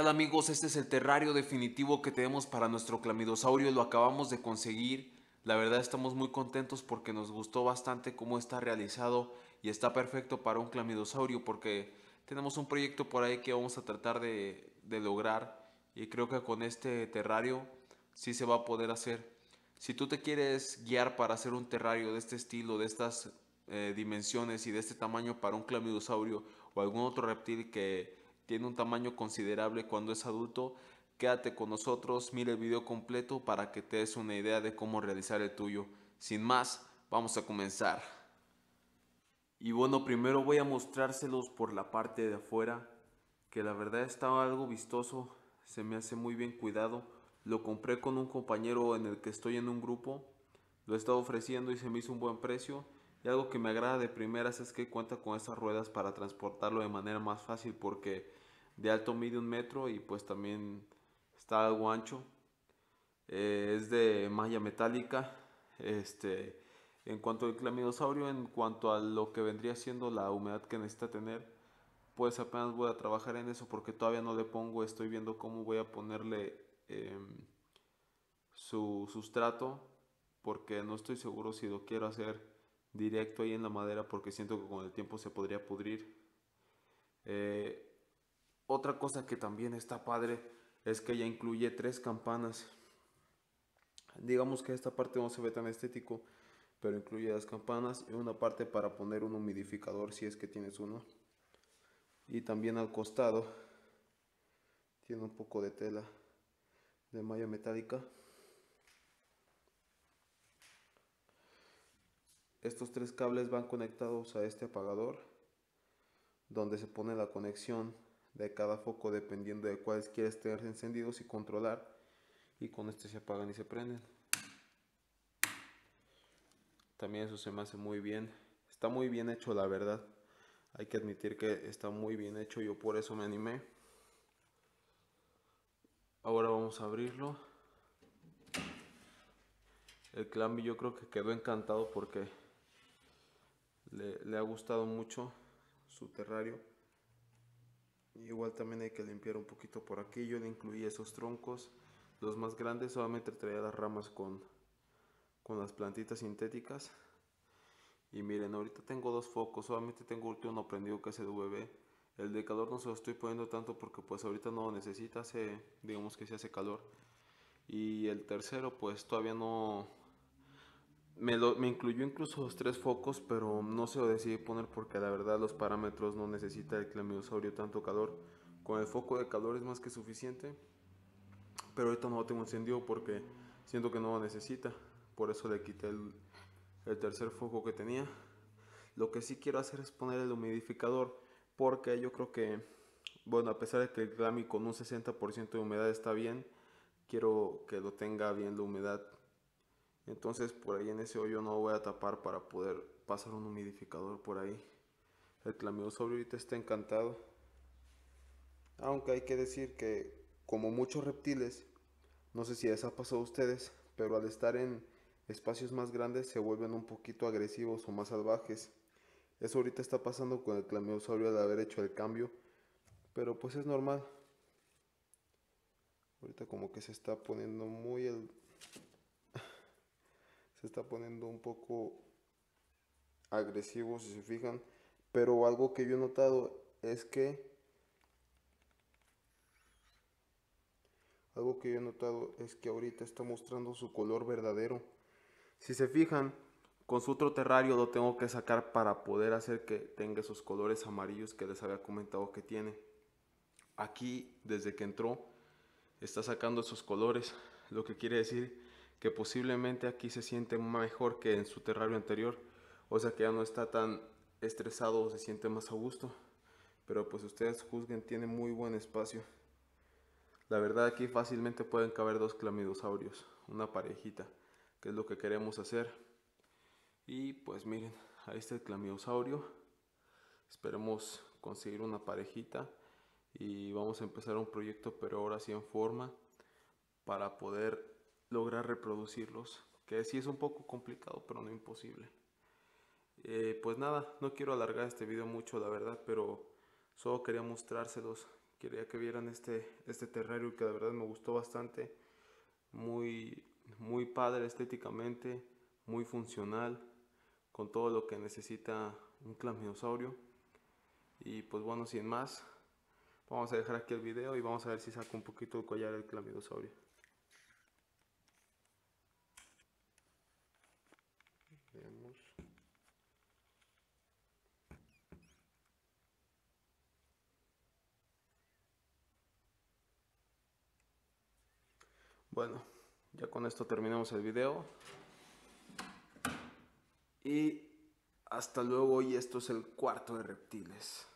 tal amigos? Este es el terrario definitivo que tenemos para nuestro clamidosaurio. Lo acabamos de conseguir. La verdad estamos muy contentos porque nos gustó bastante cómo está realizado y está perfecto para un clamidosaurio porque tenemos un proyecto por ahí que vamos a tratar de lograr y creo que con este terrario sí se va a poder hacer. Si tú te quieres guiar para hacer un terrario de este estilo, de estas dimensiones y de este tamaño para un clamidosaurio o algún otro reptil que tiene un tamaño considerable cuando es adulto, quédate con nosotros, mira el video completo para que te des una idea de cómo realizar el tuyo. Sin más, vamos a comenzar. Y bueno, primero voy a mostrárselos por la parte de afuera, que la verdad está algo vistoso, se me hace muy bien cuidado. Lo compré con un compañero en el que estoy en un grupo, lo he estado ofreciendo y se me hizo un buen precio. Y algo que me agrada de primeras es que cuenta con estas ruedas para transportarlo de manera más fácil porque de alto mide 1 metro y pues también está algo ancho. Es de malla metálica. En cuanto al clamidosaurio, en cuanto a lo que vendría siendo la humedad que necesita tener, pues apenas voy a trabajar en eso porque todavía no le pongo, estoy viendo cómo voy a ponerle su sustrato porque no estoy seguro si lo quiero hacer directo ahí en la madera porque siento que con el tiempo se podría pudrir. Eh, Otra cosa que también está padre es que ya incluye 3 campanas. Digamos que esta parte no se ve tan estético, pero incluye las campanas y una parte para poner un humidificador si es que tienes uno. Y también al costado tiene un poco de tela de malla metálica. Estos 3 cables van conectados a este apagador, donde se pone la conexión de cada foco dependiendo de cuáles quieres tener encendidos y controlar. Y con este se apagan y se prenden. También eso se me hace muy bien. Está muy bien hecho, la verdad. Hay que admitir que está muy bien hecho. Yo por eso me animé. Ahora vamos a abrirlo. El Clamby yo creo que quedó encantado porque le ha gustado mucho su terrario. Igual también hay que limpiar un poquito por aquí. Yo le incluí esos troncos. Los más grandes solamente traía las ramas con las plantitas sintéticas. Y miren, ahorita tengo 2 focos, solamente tengo uno prendido que es el UVB. El de calor no se lo estoy poniendo tanto porque pues ahorita no lo necesita, digamos que se hace calor. Y el tercero pues todavía no... Me incluyó incluso los 3 focos, pero no se lo decidí poner porque la verdad los parámetros no necesita el clamidosaurio tanto calor. Con el foco de calor es más que suficiente, pero ahorita no lo tengo encendido porque siento que no lo necesita. Por eso le quité el tercer foco que tenía. Lo que sí quiero hacer es poner el humidificador porque yo creo que, bueno, a pesar de que el Glammy con un 60% de humedad está bien, quiero que lo tenga bien la humedad. Entonces por ahí en ese hoyo no voy a tapar para poder pasar un humidificador por ahí. El Clamidosaurio ahorita está encantado. Aunque hay que decir que como muchos reptiles, no sé si les ha pasado a ustedes, pero al estar en espacios más grandes se vuelven un poquito agresivos o más salvajes. Eso ahorita está pasando con el Clamidosaurio al haber hecho el cambio, pero pues es normal. Ahorita como que se está poniendo se está poniendo un poco agresivo si se fijan, pero algo que yo he notado es que ahorita está mostrando su color verdadero. Si se fijan, con su otro terrario lo tengo que sacar para poder hacer que tenga esos colores amarillos que les había comentado que tiene. Aquí, desde que entró, está sacando esos colores, lo que quiere decir que posiblemente aquí se siente mejor que en su terrario anterior, o sea que ya no está tan estresado o se siente más a gusto. Pero pues ustedes juzguen, tiene muy buen espacio. La verdad aquí fácilmente pueden caber 2 clamidosaurios, una parejita, que es lo que queremos hacer. Y pues miren, ahí está el clamidosaurio. Esperemos conseguir una parejita y vamos a empezar un proyecto, pero ahora sí en forma, para poder lograr reproducirlos, que sí es un poco complicado, pero no imposible. Pues nada, no quiero alargar este video mucho, la verdad, pero solo quería mostrárselos. quería que vieran este terrario que de verdad me gustó bastante. Muy padre estéticamente, muy funcional, con todo lo que necesita un clamidosaurio. Y pues bueno, sin más, vamos a dejar aquí el video y vamos a ver si saca un poquito el collar del clamidosaurio. Veamos. Bueno, ya con esto terminamos el video. Y hasta luego, y esto es el cuarto de reptiles.